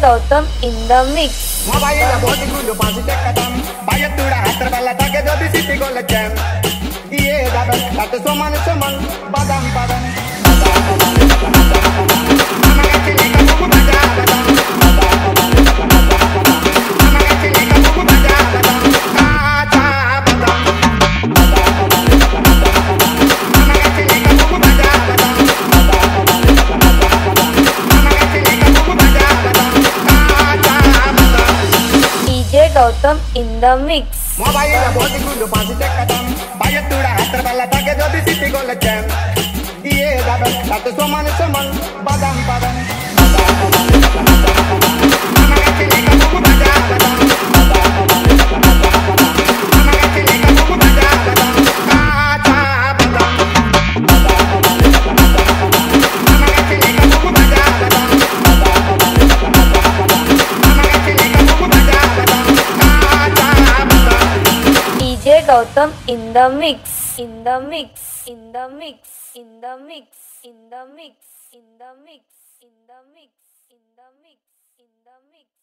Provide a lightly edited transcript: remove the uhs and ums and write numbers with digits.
Gautam in the mix. Mobile body good positive kadam. Bayat tuda hatra balla tage do di city gol jam. Diye dadan tat soman soman badam badam. DJ Gautam in the mix. Mobile body good positive kadam. Bayat tuda hatra balla tage do di city gol jam. Diye dadan tat soman soman badam badam. DJ Gautam in the mix. In the mix. In the mix. In the mix. In the mix. In the mix. In the mix. In the mix. In the mix.